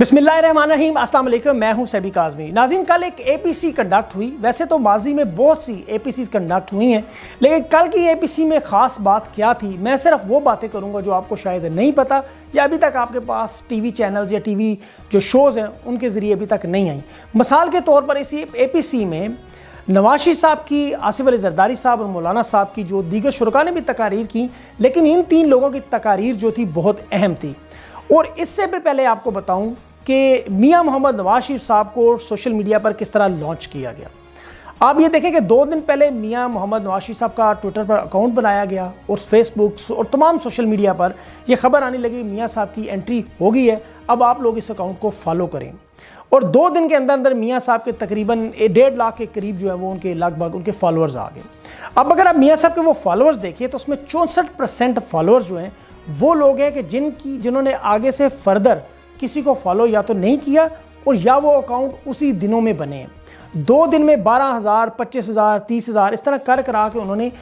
बिस्मिल्लाहिर्रहमानिर्रहीम, अस्सलाम वालेकुम। मैं हूं सैबी काज़मी। नाज़रीन, कल एक एपीसी कंडक्ट हुई। वैसे तो माजी में बहुत सी एपीसी कंडक्ट हुई हैं, लेकिन कल की एपीसी में ख़ास बात क्या थी, मैं सिर्फ वो बातें करूंगा जो आपको शायद नहीं पता या अभी तक आपके पास टीवी चैनल्स या टीवी जो शोज़ हैं उनके ज़रिए अभी तक नहीं आई। मिसाल के तौर पर इसी एपीसी में नवाज शरीफ साहब की, आसिफ अली जरदारी साहब और मौलाना साहब की, जो दीगर शुरका ने भी तकारीर की, लेकिन इन तीन लोगों की तकारीर जो थी बहुत अहम थी। और इससे भी पहले आपको बताऊं कि मियां मोहम्मद नवाज शरीफ साहब को सोशल मीडिया पर किस तरह लॉन्च किया गया। आप ये देखें कि 2 दिन पहले मियां मोहम्मद नवाज शरीफ साहब का ट्विटर पर अकाउंट बनाया गया और फेसबुक और तमाम सोशल मीडिया पर यह खबर आने लगी मियां साहब की एंट्री हो गई है, अब आप लोग इस अकाउंट को फॉलो करें। और 2 दिन के अंदर अंदर मियां साहब के तकरीबन 1.5 लाख के करीब जो है वो उनके लगभग उनके फॉलोअर्स आ गए। अब अगर आप मियां साहब के वो फॉलोअर्स देखिए तो उसमें 64% फॉलोअर्स जो हैं वो लोग हैं कि जिन्होंने आगे से फर्दर किसी को फॉलो या तो नहीं किया और या वो अकाउंट उसी दिनों में बने हैं। 2 दिन में 12,000, 25,000, 30,000 इस तरह करा के उन्होंने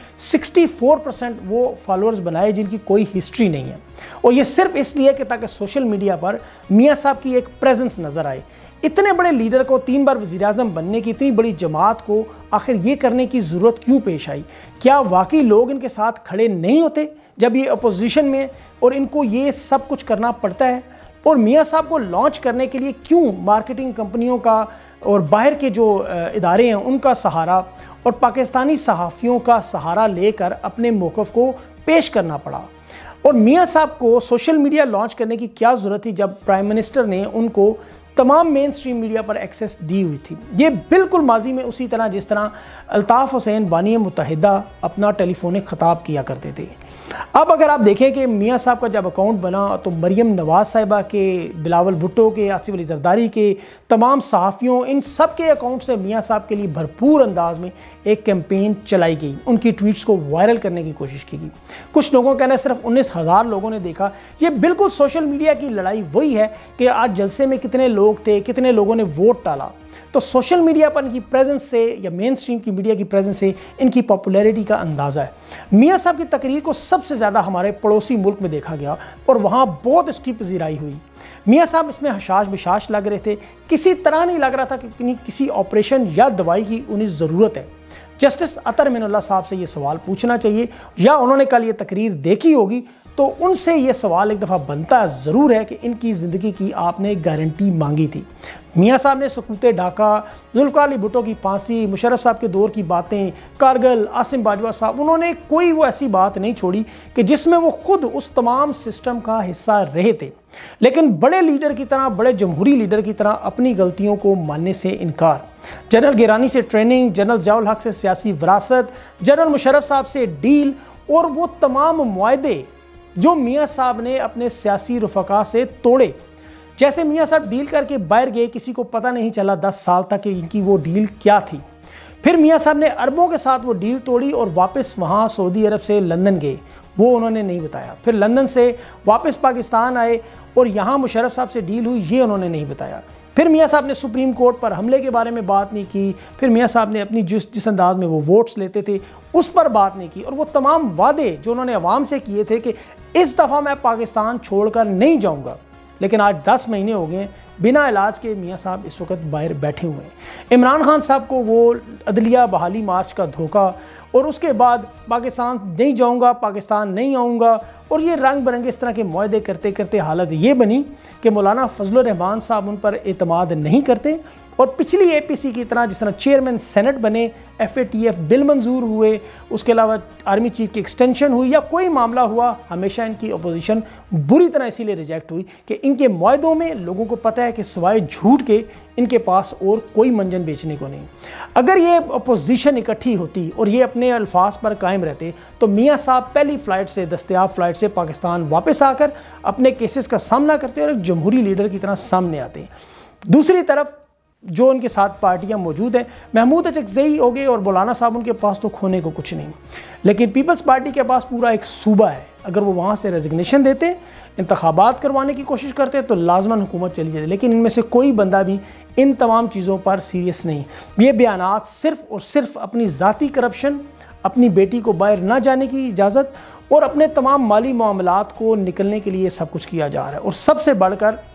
64% वो फॉलोअर्स बनाए जिनकी कोई हिस्ट्री नहीं है। और ये सिर्फ इसलिए कि ताकि सोशल मीडिया पर मियां साहब की एक प्रेजेंस नज़र आए। इतने बड़े लीडर को 3 बार वज़ीर-ए-आज़म बनने की, इतनी बड़ी जमात को आखिर ये करने की ज़रूरत क्यों पेश आई? क्या वाकई लोग इनके साथ खड़े नहीं होते जब ये अपोजिशन में और इनको ये सब कुछ करना पड़ता है? और मियां साहब को लॉन्च करने के लिए क्यों मार्केटिंग कंपनियों का और बाहर के जो इदारे हैं उनका सहारा और पाकिस्तानी सहाफ़ियों का सहारा लेकर अपने मौक़िफ़ को पेश करना पड़ा? और मियां साहब को सोशल मीडिया लॉन्च करने की क्या ज़रूरत थी जब प्राइम मिनिस्टर ने उनको तमाम मेन स्ट्रीम मीडिया पर एक्सेस दी हुई थी? ये बिल्कुल माजी में उसी तरह जिस तरह अल्ताफ़ हुसैन बानी मुत्तहिदा अपना टेलीफोनिक ख़िताब किया करते थे। अब अगर आप देखें कि मियां साहब का जब अकाउंट बना तो मरियम नवाज़ साहिबा के, बिलावल भुट्टो के, आसिफ अली जरदारी के, तमाम सहाफ़ियों, इन सब के अकाउंट से मियां साहब के लिए भरपूर अंदाज में एक कैंपेन चलाई गई। उनकी ट्वीट्स को वायरल करने की कोशिश की गई। कुछ लोगों का कहना है सिर्फ 19,000 लोगों ने देखा। ये बिल्कुल सोशल मीडिया की लड़ाई वही है कि आज जलसे में कितने लोग थे, कितने लोगों ने वोट डाला। तो सोशल मीडिया पर इनकी प्रेजेंस से या मेन स्ट्रीम की मीडिया की प्रेजेंस से इनकी पॉपुलैरिटी का अंदाज़ा है। मियां साहब की तकरीर को सबसे ज़्यादा हमारे पड़ोसी मुल्क में देखा गया और वहाँ बहुत इसकी पजीराई हुई। मियां साहब इसमें हशाश बिशाश लग रहे थे, किसी तरह नहीं लग रहा था कि किसी ऑपरेशन या दवाई की उन्हें ज़रूरत है। जस्टिस अतर मिनुल्लाह साहब से ये सवाल पूछना चाहिए, या उन्होंने कल ये तकरीर देखी होगी तो उनसे ये सवाल एक दफ़ा बनता ज़रूर है कि इनकी ज़िंदगी की आपने गारंटी मांगी थी। मियां साहब ने सकूते ढाका, जुल्फ़िकार अली भुट्टो की फांसी, मुशर्रफ साहब के दौर की बातें, कारगिल, आसिम बाजवा साहब, उन्होंने कोई वो ऐसी बात नहीं छोड़ी कि जिसमें वो खुद उस तमाम सिस्टम का हिस्सा रहे थे। लेकिन बड़े लीडर की तरह, बड़े जमहूरी लीडर की तरह अपनी गलतियों को मानने से इनकार। जनरल गिरानी से ट्रेनिंग, जनरल ज़ियाउल हक से सियासी विरासत, जनरल मुशर्रफ साहब से डील और वो तमाम मुआहदे जो मियां साहब ने अपने सियासी रफ़का से तोड़े। जैसे मियां साहब डील करके बाहर गए, किसी को पता नहीं चला 10 साल तक कि इनकी वो डील क्या थी। फिर मियां साहब ने अरबों के साथ वो डील तोड़ी और वापस वहाँ सऊदी अरब से लंदन गए, वो उन्होंने नहीं बताया। फिर लंदन से वापस पाकिस्तान आए और यहाँ मुशर्रफ साहब से डील हुई, ये उन्होंने नहीं बताया। फिर मियां साहब ने सुप्रीम कोर्ट पर हमले के बारे में बात नहीं की। फिर मियां साहब ने अपनी जिस अंदाज में वो वोट्स लेते थे उस पर बात नहीं की। और वो तमाम वादे जो उन्होंने अवाम से किए थे कि इस दफ़ा मैं पाकिस्तान छोड़कर नहीं जाऊँगा, लेकिन आज 10 महीने हो गए बिना इलाज के मियां साहब इस वक्त बाहर बैठे हुए हैं। इमरान खान साहब को वो अदलिया बहाली मार्च का धोखा और उसके बाद पाकिस्तान नहीं जाऊंगा, पाकिस्तान नहीं आऊँगा, और ये रंग बिरंगे इस तरह के मुआहदे करते करते हालत ये बनी कि मौलाना फजलुर रहमान साहब उन पर एतमाद नहीं करते और पिछली एपीसी की तरह जिस तरह चेयरमैन सेनेट बने, FATF बिल मंजूर हुए, उसके अलावा आर्मी चीफ की एक्सटेंशन हुई या कोई मामला हुआ, हमेशा इनकी अपोजिशन बुरी तरह इसीलिए रिजेक्ट हुई कि इनके मुआहदों में लोगों को पता है कि सिवाय झूठ के इनके पास और कोई मंजन बेचने को नहीं। अगर ये अपोजिशन इकट्ठी होती और ये अपने अल्फाज पर कायम रहते तो मियां साहब पहली फ़्लाइट से, दस्तयाब फ़्लाइट से पाकिस्तान वापस आकर अपने केसेस का सामना करते और एक जमहूरी लीडर की तरह सामने आते। दूसरी तरफ जो उनके साथ पार्टियां मौजूद हैं, महमूद अचकज़ई हो गए और मौलाना साहब, उनके पास तो खोने को कुछ नहीं, लेकिन पीपल्स पार्टी के पास पूरा एक सूबा है। अगर वो वहाँ से रेजिग्नेशन देते, इंतखाबात करवाने की कोशिश करते तो लाजमन हुकूमत चली जाती, लेकिन इनमें से कोई बंदा भी इन तमाम चीज़ों पर सीरियस नहीं। ये बयानात सिर्फ़ और सिर्फ अपनी ज़ाती करप्शन, अपनी बेटी को बाहर ना जाने की इजाज़त और अपने तमाम माली मामलात को निकलने के लिए सब कुछ किया जा रहा है। और सबसे बढ़कर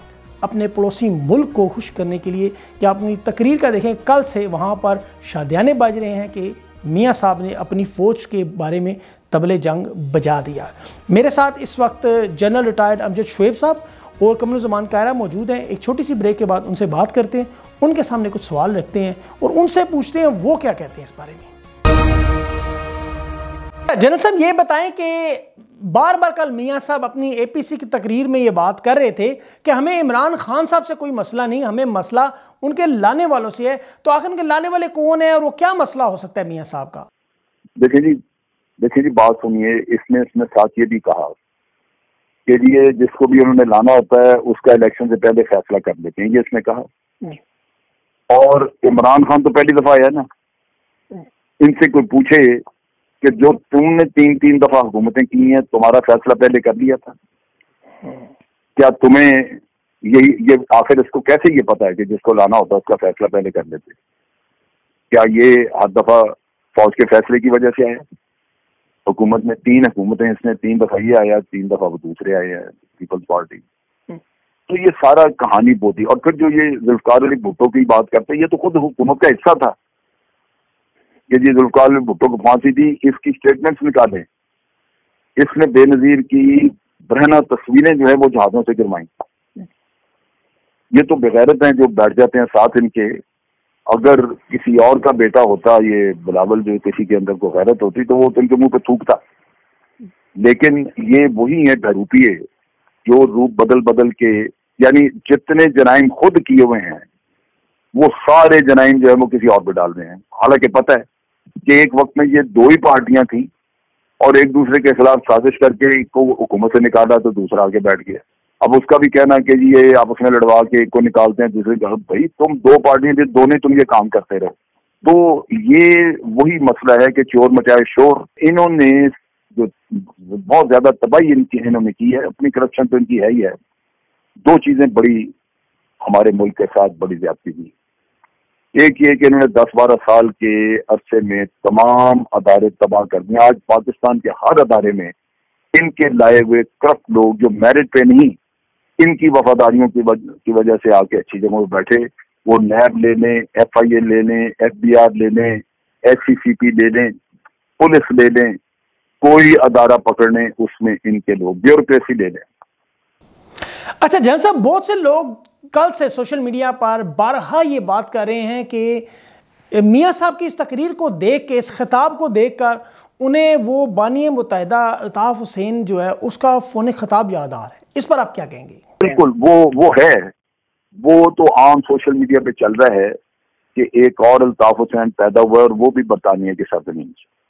اپنے پڑوسی ملک کو خوش کرنے کے لیے کہ آپ اپنی تقریر کا دیکھیں، کل سے وہاں پر شادیانے بج رہے ہیں کہ میاں صاحب نے اپنی فوج کے بارے میں طبلِ جنگ بجا دیا۔ میرے ساتھ اس وقت جنرل ریٹائرڈ امجد شعیب صاحب اور قمر الزمان کائرہ موجود ہیں۔ ایک چھوٹی سی بریک کے بعد ان سے بات کرتے ہیں، ان کے سامنے کچھ سوال رکھتے ہیں اور ان سے پوچھتے ہیں وہ کیا کہتے ہیں اس بارے میں۔ جنرل صاحب یہ بتائیں کہ بار بار کل میاں صاحب اپنی اے پی سی کی تقریر میں یہ بات کر رہے تھے کہ ہمیں عمران خان صاحب سے کوئی مسئلہ نہیں، ہمیں مسئلہ ان کے لانے والوں سے ہے۔ تو آخر ان کے لانے والے کون ہیں اور وہ کیا مسئلہ ہو سکتا ہے میاں صاحب کا؟ دیکھیں جی بات سنیے، اس نے ساتھ یہ بھی کہا کہ یہ جس کو بھی انہوں نے لانا ہوتا ہے اس کا الیکشن سے پہلے فیصلہ کر لیتے ہیں، یہ اس نے کہا۔ اور عمران خان تو پہلی دفعہ آیا نا، ان سے کوئی پوچھے کہ جو تم نے تین دفعہ حکومتیں کی ہیں تمہارا فیصلہ پہلے کر لیا تھا کیا؟ تمہیں یہ آخر اس کو کیسے یہ پتا ہے کہ جس کو لانا ہوتا ہے اس کا فیصلہ پہلے کر لیتے؟ کیا یہ ہر دفعہ فوج کے فیصلے کی وجہ سے آیا؟ حکومت میں 3 حکومتیں، اس نے 3 دفعہ یہ آیا، 3 دفعہ وہ دوسرے آئے ہیں پیپلز پارٹی۔ تو یہ سارا کہانی بوتی۔ اور پھر جو یہ ذوالفقار علی بھٹو کی بات کرتے ہیں، یہ تو خود حکومت کا حصہ تھا کہ جی ذوالفقار علی بھٹو کو پھانسی دی، اس کی سٹیٹمنٹس نکالیں۔ اس نے بے نظیر کی برہنہ تصویریں جو ہے وہ جہازوں سے گرمائیں۔ یہ تو بغیرت ہیں جو بیٹھ جاتے ہیں ساتھ ان کے۔ اگر کسی اور کا بیٹا ہوتا، یہ بلاول جو کسی کے اندر کو غیرت ہوتی تو وہ تو ان کے منہ پہ تھوکتا، لیکن یہ وہی ہیں بہروپیے جو روپ بدل کے، یعنی جتنے جرائم خود کیے ہوئے ہیں وہ سارے جرائم جو ہے وہ کسی اور پہ ڈال رہے ہیں۔ حالانکہ پتہ ہے کہ ایک وقت میں یہ 2 ہی پارٹیاں تھیں اور ایک دوسرے کے خلاف سازش کر کے ایک کو حکومت سے نکالا تو دوسرا آگے بیٹھ گیا۔ اب اس کا بھی کہنا کہ جی یہ آپس میں لڑوا کے ایک کو نکالتے ہیں دوسرے کا، بھائی تم 2 پارٹیاں تھے، دونوں تم یہ کام کرتے رہو۔ تو یہ وہی مسئلہ ہے کہ چور مچائے شور۔ انہوں نے جو بہت زیادہ تباہی انہوں نے کی ہے، اپنی کرپشن تو ان کی ہے ہی ہے۔ 2 چیزیں بڑی ہمارے ملک کے ساتھ بڑی زیادتی کی۔ ایک یہ کہ انہوں نے 10-12 سال کے عرصے میں تمام ادارے تباہ کر دیے۔ آج پاکستان کے ہر ادارے میں ان کے لائے ہوئے کرپٹ لوگ جو میرٹ پہ نہیں، ان کی وفاداریوں کی وجہ سے آ کے اچھی جگہوں پہ بیٹھے، وہ نیب لے لیں، ایف آئی اے لے لیں، ایف بی آر لے لیں، ایس سی سی پی لے لیں، پولیس لے لیں، کوئی ادارہ پکڑنے اس میں ان کے لوگ، بیوروکریسی لے لیں۔ اچھا جنرل صاحب، بہت سے لوگ کل سے سوشل میڈیا پر بارہا یہ بات کر رہے ہیں کہ میاں صاحب کی اس تقریر کو دیکھ کے، اس خطاب کو دیکھ کر انہیں وہ بانی متحدہ الطاف حسین جو ہے اس کا فون خطاب یاد آ رہا ہے۔ اس پر آپ کیا کہیں گے؟ بالکل وہ ہے، وہ تو عام سوشل میڈیا پہ چل رہا ہے کہ ایک اور الطاف حسین پیدا ہوا اور وہ بھی برطانیہ کی سرزمین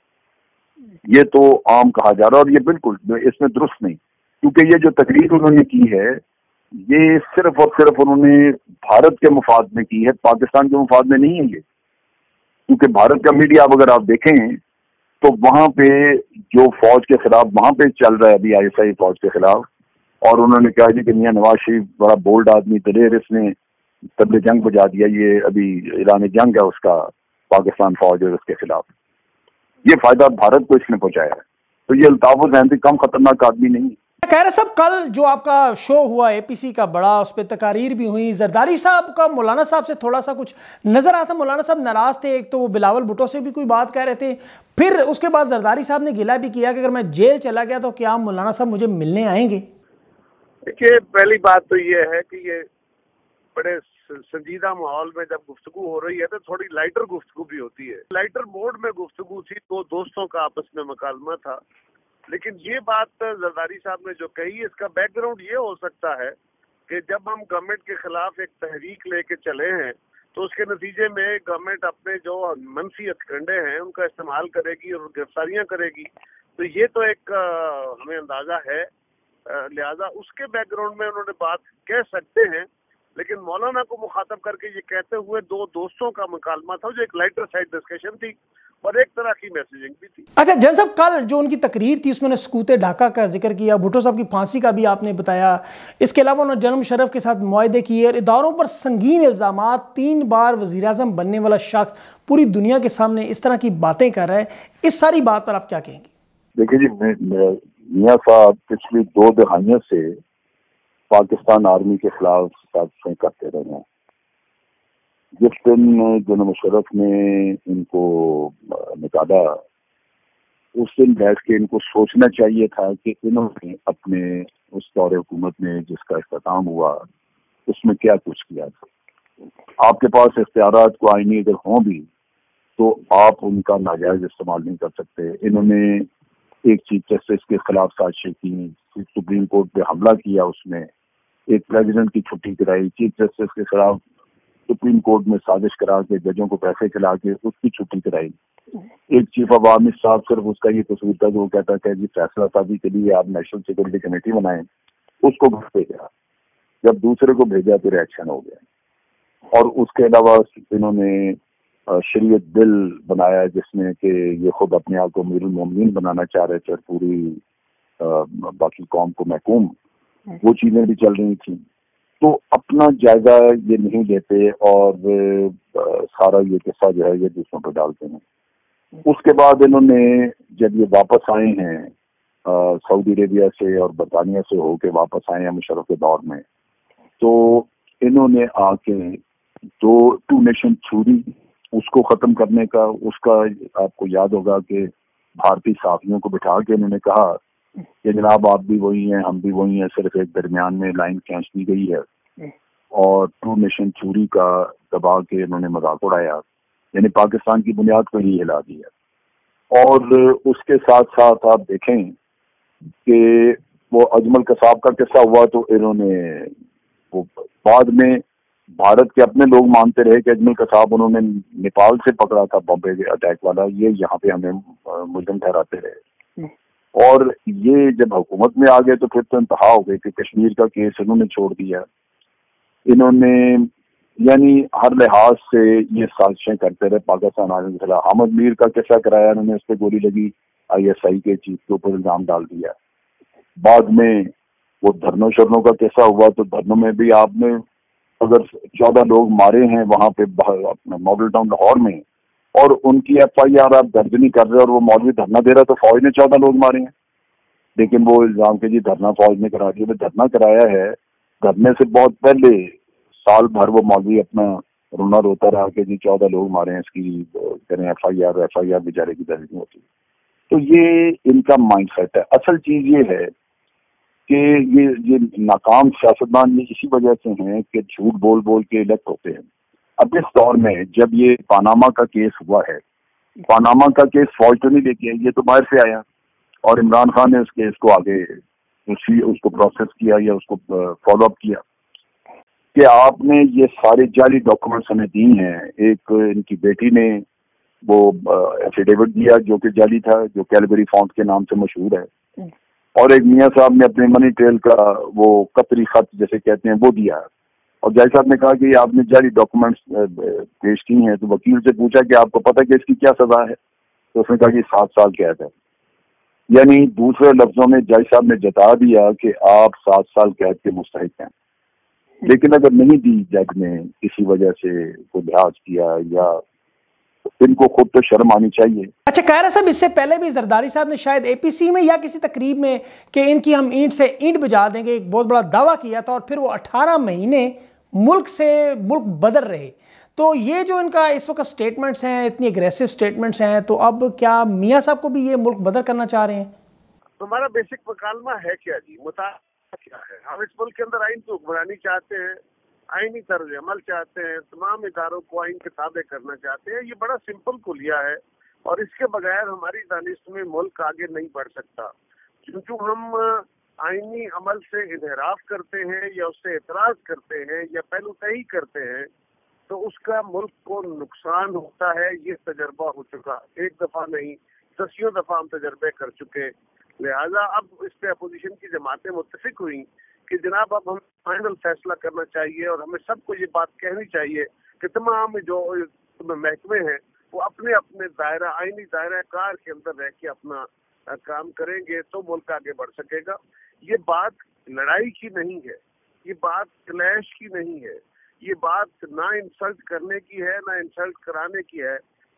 سے۔ یہ تو عام کہا جا رہا ہے اور یہ بالکل اس میں درست نہیں، کیونکہ یہ جو تقریر انہوں نے کی ہے یہ صرف اور صرف انہوں نے بھارت کے مفاد میں کی ہے، پاکستان کے مفاد میں نہیں ہے یہ۔ کیونکہ بھارت کا میڈیا اب اگر آپ دیکھیں تو وہاں پہ جو فوج کے خلاف وہاں پہ چل رہا ہے ابھی آئی ایس آئی فوج کے خلاف، اور انہوں نے کہا جی کہ میاں نواز شریف بڑا بولڈ آدمی دلیر، اس نے طبلِ جنگ بجا دیا، یہ ابھی اعلان جنگ ہے اس کا پاکستان فوج اور اس کے خلاف۔ یہ فائدہ بھارت کو اس نے پہنچایا ہے، تو یہ الطاف حسین سے کم خطرناک آدمی نہیں ہے۔ خیر صاحب، کل جو آپ کا شو ہوا اے پی سی کا بڑا، اس پہ تقاریر بھی ہوئی، زرداری صاحب کا مولانا صاحب سے تھوڑا سا کچھ نظر آتا، مولانا صاحب ناراض تھے، ایک تو وہ بلاول بھٹو سے بھی کوئی بات کہہ رہے تھے، پھر اس کے بعد زرداری صاحب نے گلہ بھی کیا کہ اگر میں جیل چلا گیا تو کیا مولانا صاحب مجھے ملنے آئیں گے؟ دیکھیے، پہلی بات تو یہ ہے کہ یہ بڑے سنجیدہ ماحول میں جب گفتگو ہو رہی ہے تو تھوڑی لائٹر گفتگو بھی ہوتی ہے۔ لائٹر موڈ میں گفتگو تھی، 2 دوستوں کا آپس میں مکالمہ تھا، لیکن یہ بات زرداری صاحب نے جو کہی، اس کا بیک گراؤنڈ یہ ہو سکتا ہے کہ جب ہم گورنمنٹ کے خلاف ایک تحریک لے کے چلے ہیں تو اس کے نتیجے میں گورنمنٹ اپنے جو منفی ہتھکنڈے ہیں ان کا استعمال کرے گی اور گرفتاریاں کرے گی، تو یہ تو ایک ہمیں اندازہ ہے، لہذا اس کے بیک گراؤنڈ میں انہوں نے بات کہہ سکتے ہیں۔ لیکن مولانا کو مخاطب کر کے یہ کہتے ہوئے 2 دوستوں کا مکالمہ تھا جو ایک لائٹر سائڈ ڈسکشن تھی اور ایک طرح کی میسیجنگ بھی تھی۔ اچھا جنرل صاحب، کل جو ان کی تقریر تھی اس میں نے سکوت ڈھاکہ کا ذکر کیا، بھٹو صاحب کی پھانسی کا بھی آپ نے بتایا، اس کے علاوہ انہوں نے جنرل مشرف کے ساتھ معاہدے کیے اور اداروں پر سنگین الزامات، 3 بار وزیر اعظم بننے والا شخص پوری دنیا کے سامنے اس طرح کی باتیں کر رہا ہے، اس ساری بات پر آپ کیا کہیں گے؟ دیکھیے جی، میاں صاحب پچھلی 2 دہائیوں سے پاکستان آرمی کے خلاف سازشیں کرتے رہے ہیں. جس دن جناب مشرف نے ان کو نکالا اس دن بیٹھ کے ان کو سوچنا چاہیے تھا کہ انہوں نے اپنے اس دور حکومت میں جس کا اختتام ہوا اس میں کیا کچھ کیا تھا. آپ کے پاس اختیارات کو آئینی اگر ہوں بھی تو آپ ان کا ناجائز استعمال نہیں کر سکتے. انہوں نے ایک چیف جسٹس کے خلاف سازشیں کی, سپریم کورٹ پہ حملہ کیا, اس میں ایک پریزیڈنٹ کی چھٹی کرائی, چیف جسٹس کے خلاف سپریم کورٹ میں سازش کرا کے ججوں کو پیسے کھلا کے اس کی چھٹی کرائی. ایک چیف آف آرمی اسٹاف صرف اس کا یہ قصور تھا کہ وہ کہتا کہ جی فیصلہ سازی کے لیے آپ نیشنل سیکورٹی کمیٹی بنائیں, اس کو بھیجا. جب دوسرے کو بھیجا تو ریئیکشن ہو گیا. اور اس کے علاوہ انہوں نے شریعت بل بنایا جس میں کہ یہ خود اپنے آپ کو امیر المومنین بنانا چاہ رہے تھے اور پوری باقی قوم کو محکوم, وہ چیزیں بھی چل رہی تھیں. تو اپنا جائزہ یہ نہیں لیتے اور سارا یہ قصہ جو ہے یہ دوسروں پہ ڈالتے ہیں. اس کے بعد انہوں نے جب یہ واپس آئے ہیں سعودی عربیہ سے اور برطانیہ سے ہو کے واپس آئے ہیں مشرف کے دور میں, تو انہوں نے آ کے ٹو نیشن تھیوری اس کو ختم کرنے کا, اس کا آپ کو یاد ہوگا کہ بھارتی صحافیوں کو بٹھا کے انہوں نے کہا کہ جناب آپ بھی وہی ہیں ہم بھی وہی ہیں, صرف ایک درمیان میں لائن کھینچ دی گئی ہے. اور ٹو نیشن تھیوری کا دبا کے انہوں نے مذاق اڑایا, یعنی پاکستان کی بنیاد کو ہی ہلا دیا. اور اس کے ساتھ ساتھ آپ دیکھیں کہ وہ اجمل قصاب کا قصہ ہوا تو انہوں نے وہ بعد میں بھارت کے اپنے لوگ مانتے رہے کہ اجمل قصاب انہوں نے نیپال سے پکڑا تھا بمبے اٹیک والا, یہ یہاں پہ ہمیں ملزم ٹھہراتے رہے. اور یہ جب حکومت میں آ گئے تو پھر تو انتہا ہو گئی کہ کشمیر کا کیس انہوں نے چھوڑ دیا. انہوں نے یعنی ہر لحاظ سے یہ سازشیں کرتے رہے پاکستان آنے کے خلاف. احمد میر کا قصہ کرایا انہوں نے, اس پہ گولی لگی, ISI کے چیف کے اوپر الزام ڈال دیا. بعد میں وہ دھرنوں شرنوں کا قصہ ہوا تو دھرنوں میں بھی آپ نے اگر 14 لوگ مارے ہیں وہاں پہ ماڈل ٹاؤن لاہور میں, اور ان کی FIR آپ درج نہیں کر رہے اور وہ مولوی دھرنا دے رہا تو فوج نے 14 لوگ مارے ہیں. لیکن وہ الزام کہ جی دھرنا فوج نے کرا دیا. دھرنا کرایا ہے, دھرنے سے بہت پہلے سال بھر وہ مولوی اپنا رونا روتا رہا کہ جی 14 لوگ مارے ہیں, اس کی کریں FIR بیچارے کی درج نہیں ہوتی. تو یہ ان کا مائنڈ سیٹ ہے. اصل چیز یہ ہے کہ یہ ناکام سیاستدان یہ اسی وجہ سے ہیں کہ جھوٹ بول بول کے الیکٹ ہوتے ہیں. اب اس دور میں جب یہ پاناما کا کیس ہوا ہے, پاناما کا کیس فوج تو نہیں لے کے, یہ تو باہر سے آیا اور عمران خان نے اس کیس کو آگے اس کو پروسیس کیا یا اس کو فالو اپ کیا کہ آپ نے یہ سارے جعلی ڈاکومنٹس ہمیں دی ہیں. ایک ان کی بیٹی نے وہ ایفیڈیوٹ دیا جو کہ جعلی تھا, جو کیلبری فونٹ کے نام سے مشہور ہے, اور ایک میاں صاحب نے اپنے منی ٹریل کا وہ قطری خط جیسے کہتے ہیں وہ دیا. اور جج صاحب نے کہا کہ یہ آپ نے جعلی ڈاکومنٹس پیش کی ہیں. تو وکیل سے پوچھا کہ آپ کو پتہ کہ اس کی کیا سزا ہے, تو اس نے کہا کہ 7 سال قید ہے. یعنی دوسرے لفظوں میں جج صاحب نے جتا دیا کہ آپ 7 سال قید کے مستحق ہیں. لیکن اگر نہیں دی جج نے کسی وجہ سے کوئی لحاظ کیا, یا ان کو خود تو شرم آنی چاہیے. اچھا قاہرہ صاحب, اس سے پہلے بھی زرداری صاحب نے شاید APC میں یا کسی تقریب میں کہ ان کی ہم اینٹ سے اینٹ بجا دیں گے ایک بہت بڑا دعویٰ کیا تھا, اور پھر وہ 18 مہینے ملک بدر رہے. تو یہ جو ان کا اس وقت سٹیٹمنٹس ہیں, اتنی اگریسو سٹیٹمنٹس ہیں, تو اب کیا میاں صاحب کو بھی یہ ملک بدر کرنا چاہ رہے ہیں؟ ہمارا بیسک مکالمہ ہے کیا جی, مطالبہ کیا ہے؟ ہم اس ملک کے اندر آئین کو حکمرانی چاہتے ہیں, آئینی طرز عمل چاہتے ہیں, تمام اداروں کو آئین کے تابع کرنا چاہتے ہیں. یہ بڑا سمپل کلیہ ہے, اور اس کے بغیر ہماری دانش میں ملک آگے نہیں بڑھ سکتا. کیونکہ ہم آئینی عمل سے انحراف کرتے ہیں یا اس سے اعتراض کرتے ہیں یا پہلو تہی کرتے ہیں تو اس کا ملک کو نقصان ہوتا ہے. یہ تجربہ ہو چکا, ایک دفعہ نہیں 10 دفعہ ہم تجربے کر چکے. لہذا اب اس پہ اپوزیشن کی جماعتیں متفق ہوئیں کہ جناب اب ہم فائنل فیصلہ کرنا چاہیے, اور ہمیں سب کو یہ بات کہنی چاہیے کہ تمام جو محکمے ہیں وہ اپنے اپنے دائرہ آئینی دائرہ کار کے اندر رہ کے اپنا کام کریں گے تو ملک آگے بڑھ سکے گا. یہ بات لڑائی کی نہیں ہے, یہ بات کلیش کی نہیں ہے, یہ بات نہ انسلٹ کرنے کی ہے نہ انسلٹ کرانے کی ہے.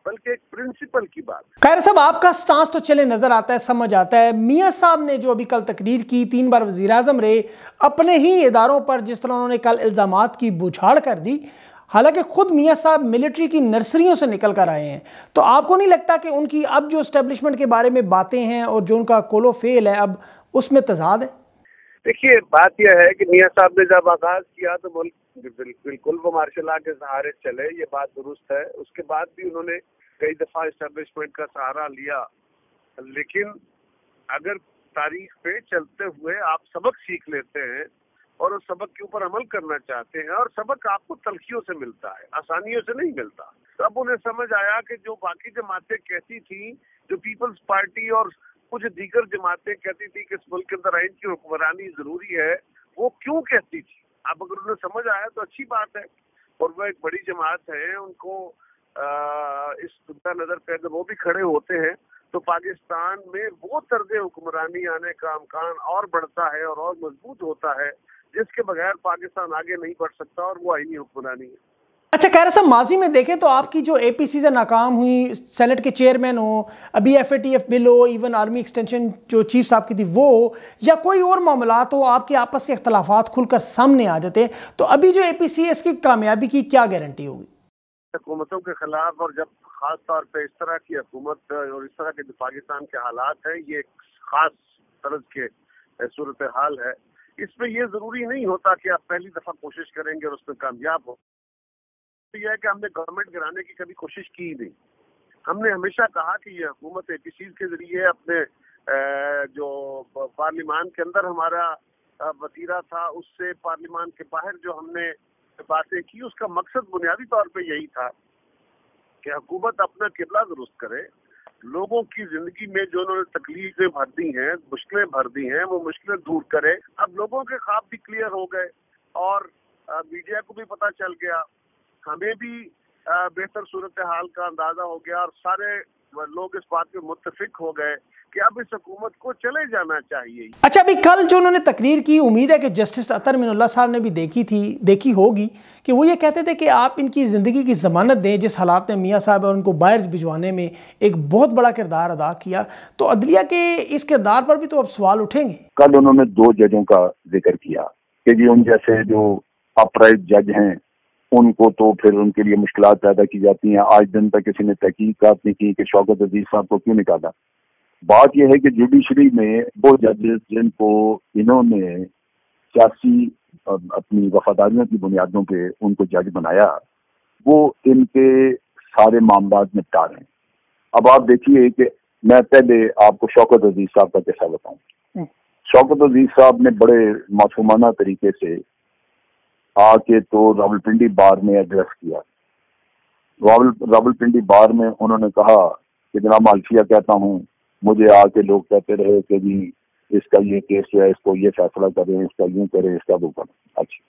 बल्कि एक प्रिंसिपल की बात है। खैर साहब, आपका स्टांस तो चले नजर आता है, समझ आता है। मियां साहब ने जो अभी कल तकरीर की, 3 बार वजीर आजम रहे, अपने ही इदारों पर जिस तरह उन्होंने कल इल्जामात की बौछार कर दी, हालांकि खुद मियां साहब मिलिट्री की नर्सरियों से निकल कर आए हैं, तो आपको नहीं लगता कि उनकी अब जो एस्टेब्लिशमेंट के बारे में बातें हैं और जो उनका कोलो फेल है अब उसमें तजाद है? देखिए, बात यह है कि मियां साहब ने जब आगाज किया तो मुल्क बिल्कुल वो मार्शल लॉ के सहारे चले, ये बात दुरुस्त है। उसके बाद भी उन्होंने कई दफा एस्टेब्लिशमेंट का सहारा लिया, लेकिन अगर तारीख पे चलते हुए आप सबक सीख लेते हैं और उस सबक के ऊपर अमल करना चाहते हैं, और सबक आपको तलखियों से मिलता है, आसानियों से नहीं मिलता। तब उन्हें समझ आया कि जो बाकी जमातें कहती थी, जो पीपल्स पार्टी और कुछ दीगर जमातें कहती थी कि इस मुल्क के अंदर आइन की हुक्मरानी जरूरी है, वो क्यों कहती थी। अब अगर उन्हें समझ आया तो अच्छी बात है, और वो एक बड़ी जमात है, उनको इस नुक्ता नजर पे अगर वो भी खड़े होते हैं तो पाकिस्तान में वो तर्ज हुक्मरानी आने का अमकान और बढ़ता है और मजबूत होता है, जिसके बगैर पाकिस्तान आगे नहीं बढ़ सकता, और वो आईनी हुक्मरानी है। अच्छा, खैर साहब, माजी में देखें तो आपकी जो APC से नाकाम हुई, सेनेट के चेयरमैन हो, अभी FATF बिल हो, इवन आर्मी एक्सटेंशन जो चीफ साहब की थी वो हो, या कोई और मामलात हो, आपके आपस के इख्तलाफात खुलकर सामने आ जाते, तो अभी जो APC है इसकी कामयाबी की क्या गारंटी होगी? हुकूमतों के खिलाफ, और जब खास तौर पे इस तरह की हुकूमत और इस तरह के जो पाकिस्तान के हालात हैं, ये खास तरह के सूरत हाल है, इसमें ये जरूरी नहीं होता कि आप पहली दफा कोशिश करेंगे और उसमें कामयाब हो। तो यह है कि हमने गवर्नमेंट गिराने की कभी कोशिश की ही नहीं। हमने हमेशा कहा कि ये हुकूमत APC के जरिए अपने जो पार्लियामान के अंदर हमारा वतीरा था, उससे पार्लियामान के बाहर जो हमने बातें की, उसका मकसद बुनियादी तौर पे यही था कि हुकूमत अपना किबला दुरुस्त करे, लोगों की जिंदगी में जो उन्होंने तकलीफें भर दी हैं, मुश्किलें भर दी हैं, वो मुश्किलें दूर करे। अब लोगों के ख्वाब भी क्लियर हो गए और मीडिया को भी पता चल गया, हमें भी बेहतर सूरत हाल का अंदाजा हो गया, और सारे लोग इस बात पे मुत्तफिक हो गए कि अब इस हुकूमत को चले जाना चाहिए। अच्छा, अभी कल जो उन्होंने तकरीर की, उम्मीद है कि जस्टिस अतर मिनुल्लाह साहब ने भी देखी होगी, कि वो ये कहते थे कि आप इनकी ज़िंदगी की ज़मानत दें, जिस हालात में मियां साहब और उनको बाहर भिजवाने में एक बहुत बड़ा किरदार अदा किया, तो अदलिया के इस किरदार पर भी तो अब सवाल उठेंगे। कल उन्होंने 2 जजों का जिक्र किया कि जी उन जैसे जो अपराइट जज हैं उनको तो फिर उनके लिए मुश्किलात पैदा की जाती हैं। आज दिन तक किसी ने तहकीकात नहीं की कि शौकत अजीज साहब को क्यों निकाला। बात यह है कि जुडिशरी में वो जजेस जिनको इन्होंने सियासी अपनी वफादारियों की बुनियादों पे उनको जज बनाया, वो इनके सारे मामला निपटा रहे हैं। अब आप देखिए कि मैं पहले आपको शौकत अजीज साहब का कैसा बताऊं। शौकत अजीज साहब ने बड़े मासूमाना तरीके से आके तो रावलपिंडी बार में एड्रेस किया। रावलपिंडी बार में उन्होंने कहा कि जनाब मालफिया कहता हूँ, मुझे आके लोग कहते रहे कि जी इसका ये केस जो है, इसको ये फैसला करें, इसका यूं करें, इसका वो करें। अच्छा,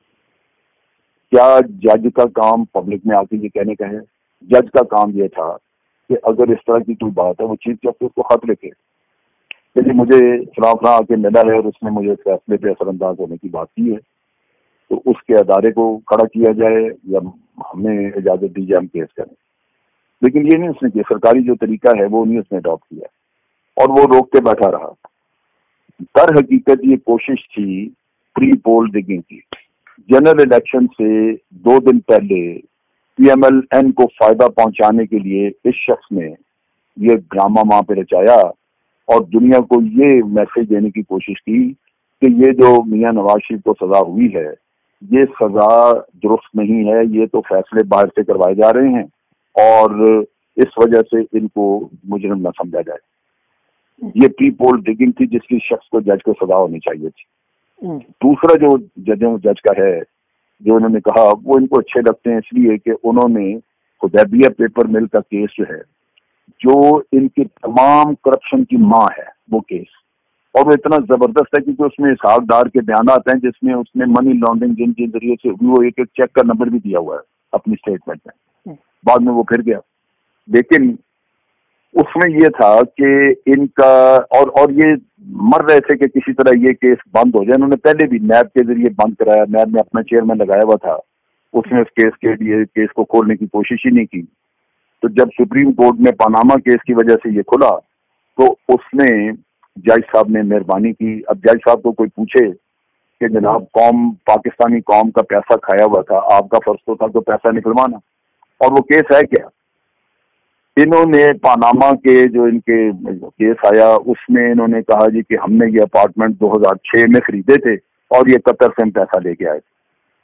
क्या जज का काम पब्लिक में आके ये कहने का है? जज का काम ये था कि अगर इस तरह की कोई बात है, वो चीफ जस्टिस को खत लिखे कि मुझे फलां आके मिला है और उसने मुझे फैसले पे असरअंदाज होने की बात की है, तो उसके अदारे को खड़ा किया जाए या हमें इजाजत दी जाए हम केस करें। लेकिन ये नहीं उसने किया, सरकारी जो तरीका है वो नहीं उसने अडॉप्ट किया और वो रोक के बैठा रहा। दर हकीकत ये कोशिश थी प्री पोल डिगिंग की। जनरल इलेक्शन से 2 दिन पहले PMLN को फायदा पहुंचाने के लिए इस शख्स ने ये ड्रामा वहां पे रचाया और दुनिया को ये मैसेज देने की कोशिश की कि ये जो मियां नवाज शरीफ को सजा हुई है, ये सजा दुरुस्त नहीं है, ये तो फैसले बाहर से करवाए जा रहे हैं और इस वजह से इनको मुजरिम न समझा जाए। ये प्री पोल डिगिंग थी जिसकी शख्स को जज को सजा होनी चाहिए थी। दूसरा जो जज का है जो उन्होंने कहा, वो इनको अच्छे लगते हैं इसलिए कि उन्होंने हुदैबिया पेपर मिल का केस जो है, जो इनकी तमाम करप्शन की माँ है वो केस, और वो इतना जबरदस्त है क्योंकि उसमें इसहाकदार के बयान आते हैं जिसमें उसने मनी लॉन्ड्रिंग जिनके जरिए से हुई वो एक चेक का नंबर भी दिया हुआ है अपनी स्टेटमेंट में। बाद में वो फिर गया, लेकिन उसमें ये था कि इनका और ये मर रहे थे कि किसी तरह ये केस बंद हो जाए। उन्होंने पहले भी नैब के जरिए बंद कराया, नैब ने अपना चेयरमैन लगाया हुआ था, उसने उस केस के लिए केस को खोलने की कोशिश ही नहीं की। تو جب سپریم کورٹ میں پاناما کیس کی وجہ سے یہ کھلا تو اس نے جج صاحب نے مہربانی کی. اب جج صاحب کو کوئی پوچھے کہ جناب پاکستانی قوم کا پیسہ کھایا ہوا تھا, آپ کا فرض تو تھا تو پیسہ نکلوانا, اور وہ کیس ہے کیا؟ انہوں نے پاناما کے جو ان کے کیس آیا اس میں انہوں نے کہا جی کہ ہم نے یہ اپارٹمنٹ 2006 میں خریدے تھے اور یہ قطر سے ہم پیسہ لے کے آئے تھے.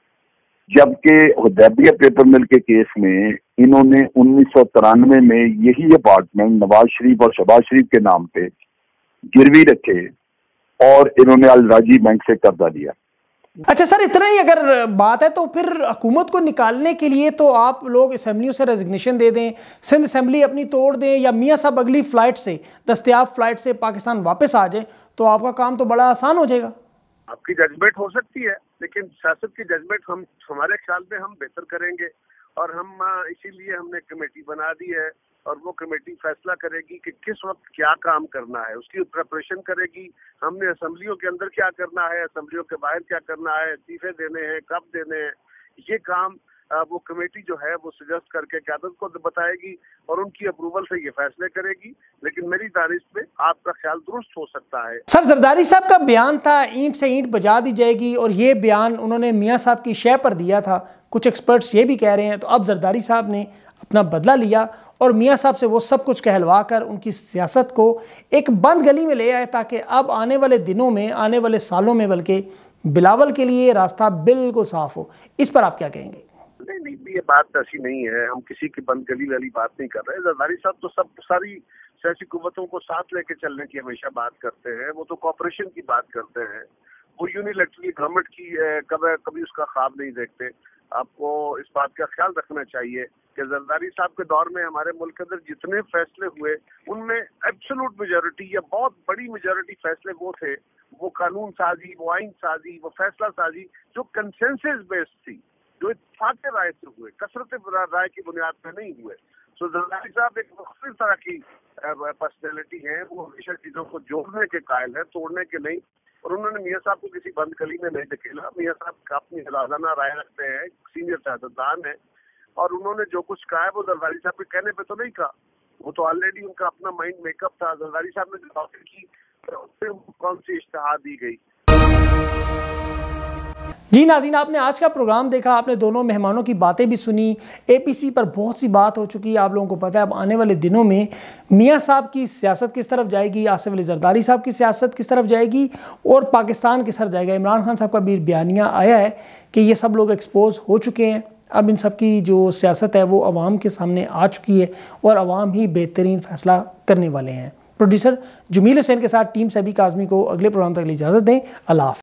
جبکہ حدیبیہ پیپر مل کے کیس میں انہوں نے 1993 میں یہی اپارٹمنٹ نواز شریف اور شہباز شریف کے نام پہ گروی رکھے اور انہوں نے الراجی بینک سے قرضہ لیا. اچھا سر, اتنا ہی اگر بات ہے تو پھر حکومت کو نکالنے کے لیے تو آپ لوگ اسمبلیوں سے ریزگنیشن دے دیں, سندھ اسمبلی اپنی توڑ دیں, یا میاں صاحب اگلی فلائٹ سے دستیاب فلائٹ سے پاکستان واپس آ جائیں, تو آپ کا کام تو بڑا آسان ہو جائے گا. آپ کی ججمنٹ ہو سکتی ہے, لیکن سیاست کی ججمنٹ ہمارے خیال میں ہم بہتر کریں گے, اور ہم اسی لیے ہم نے کمیٹی بنا دی ہے, اور وہ کمیٹی فیصلہ کرے گی کہ کس وقت کیا کام کرنا ہے, اس کی پریپریشن کرے گی. ہم نے اسمبلیوں کے اندر کیا کرنا ہے, اسمبلیوں کے باہر کیا کرنا ہے, استعفے دینے ہیں, کب دینے ہیں, یہ کام وہ کمیٹی جو ہے وہ سجیسٹ کر کے قیادت کو بتائے گی اور ان کی اپروول سے یہ فیصلے کرے گی. لیکن میری دانش میں آپ کا خیال درست ہو سکتا ہے. سر, زرداری صاحب کا بیان تھا اینٹ سے اینٹ بجا دی جائے گی, اور یہ بیان انہوں نے میاں صاحب کی شے پر دیا تھا. کچھ ایکسپرٹس یہ بھی کہہ رہے ہیں, تو اب زرداری صاحب نے اپنا بدلہ لیا اور میاں صاحب سے وہ سب کچھ کہلوا کر ان کی سیاست کو ایک بند گلی میں لے آئے, تاکہ اب آنے والے دنوں میں, آنے والے سالوں میں بلکہ بلاول کے لیے راستہ بالکل صاف ہو. اس پر آپ کیا کہیں گے؟ نہیں, یہ بات ایسی نہیں ہے, ہم کسی کی بند گلی والی بات نہیں کر رہے. زرداری صاحب تو ساری سیاسی قوتوں کو ساتھ لے کے چلنے کی ہمیشہ بات کرتے ہیں, وہ تو کوآپریشن کی بات کرتے ہیں, وہ یونیلیٹرلی گورنمنٹ کی کبھی اس کا خواب نہیں دیکھتے. آپ کو اس بات کا خیال رکھنا چاہیے کہ زرداری صاحب کے دور میں ہمارے ملک کے اندر جتنے فیصلے ہوئے ان میں ایبسولوٹ میجورٹی یا بہت بڑی میجورٹی فیصلے وہ تھے, وہ قانون سازی, وہ آئین سازی, وہ فیصلہ سازی جو کنسنسس بیسڈ تھی, جو اتفاق رائے سے ہوئے, کثرت رائے کی بنیاد پہ نہیں ہوئے. سو زرداری صاحب ایک مختلف طرح کی پرسنالٹی ہیں, وہ ہمیشہ چیزوں کو جوڑنے کے قائل ہیں, توڑنے کے نہیں. اور انہوں نے میاں صاحب کو کسی بند گلی میں نہیں دھکیلا. میاں صاحب اپنی حلازانہ رائے رکھتے ہیں, سینئر سیاستدان ہیں, اور انہوں نے جو کچھ کہا ہے وہ زرداری صاحب کے کہنے پہ تو نہیں کہا, وہ تو آلریڈی ان کا اپنا مائنڈ میک اپ تھا. زرداری صاحب نے جو باتیں کی اس سے کون سی اشتہار دی گئی. جی ناظرین, آپ نے آج کا پروگرام دیکھا, آپ نے دونوں مہمانوں کی باتیں بھی سنی. اے پی سی پر بہت سی بات ہو چکی ہے, آپ لوگوں کو پتہ ہے اب آنے والے دنوں میں میاں صاحب کی سیاست کس طرف جائے گی, آصف علی زرداری صاحب کی سیاست کس طرف جائے گی, اور پاکستان کس طرف جائے گا. عمران خان صاحب کا بھی بیانیہ آیا ہے کہ یہ سب لوگ ایکسپوز ہو چکے ہیں, اب ان سب کی جو سیاست ہے وہ عوام کے سامنے آ چکی ہے, اور عوام ہی بہترین فیصلہ کرنے والے ہیں. پروڈیوسر جمیل حسین کے ساتھ ٹیم سیبی کاظمی کو اگلے پروگرام تک اجازت دیں. اللہ حافظ.